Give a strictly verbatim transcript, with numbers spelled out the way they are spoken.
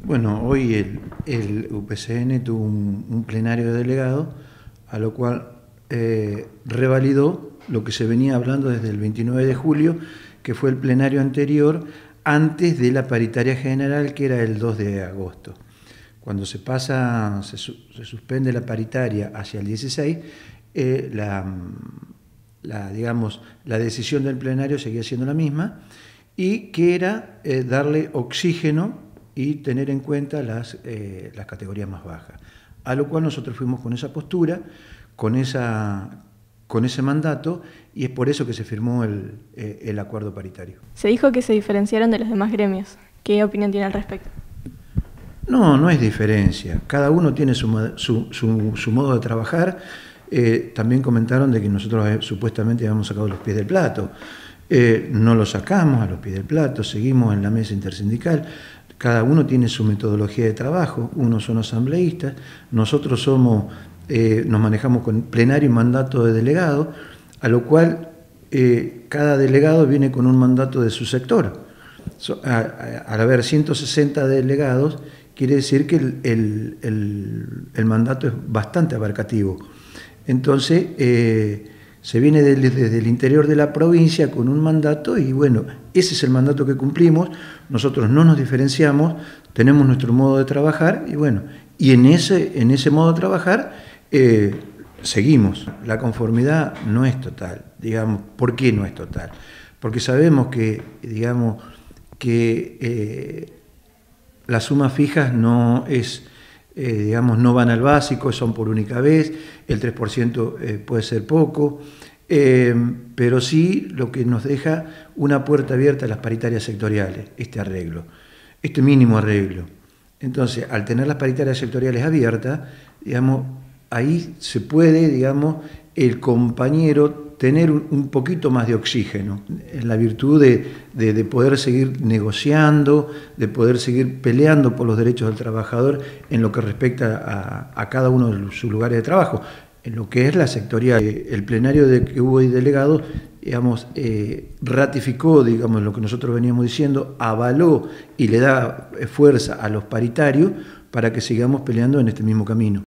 Bueno, hoy el, el U P C N tuvo un, un plenario de delegados, a lo cual eh, revalidó lo que se venía hablando desde el veintinueve de julio, que fue el plenario anterior, antes de la paritaria general, que era el dos de agosto. Cuando se pasa, se, se suspende la paritaria hacia el dieciséis, eh, la, la, digamos, la decisión del plenario seguía siendo la misma, y que era eh, darle oxígeno y tener en cuenta las, eh, las categorías más bajas. A lo cual nosotros fuimos con esa postura, con, esa, con ese mandato, y es por eso que se firmó el, eh, el acuerdo paritario. Se dijo que se diferenciaron de los demás gremios. ¿Qué opinión tiene al respecto? No, no es diferencia. Cada uno tiene su, su, su, su modo de trabajar. Eh, también comentaron de que nosotros eh, supuestamente habíamos sacado los pies del plato. Eh, no lo sacamos a los pies del plato, seguimos en la mesa intersindical. Cada uno tiene su metodología de trabajo, unos son asambleístas, nosotros somos, eh, nos manejamos con plenario y mandato de delegado, a lo cual eh, cada delegado viene con un mandato de su sector. So, a, a, al haber ciento sesenta delegados, quiere decir que el, el, el, el mandato es bastante abarcativo. Entonces, eh, se viene desde, desde el interior de la provincia con un mandato y bueno, ese es el mandato que cumplimos, nosotros no nos diferenciamos, tenemos nuestro modo de trabajar y bueno, y en ese, en ese modo de trabajar eh, seguimos. La conformidad no es total, digamos, ¿por qué no es total? Porque sabemos que, digamos, que eh, las sumas fijas no es... Eh, digamos, no van al básico, son por única vez, el tres por ciento eh, puede ser poco, eh, pero sí lo que nos deja una puerta abierta a las paritarias sectoriales, este arreglo, este mínimo arreglo. Entonces, al tener las paritarias sectoriales abiertas, digamos, ahí se puede, digamos, el compañero tener un poquito más de oxígeno, en la virtud de, de, de poder seguir negociando, de poder seguir peleando por los derechos del trabajador en lo que respecta a, a cada uno de sus lugares de trabajo, en lo que es la sectorial. El plenario de que hubo y delegados, digamos, eh, ratificó, digamos, lo que nosotros veníamos diciendo, avaló y le da fuerza a los paritarios para que sigamos peleando en este mismo camino.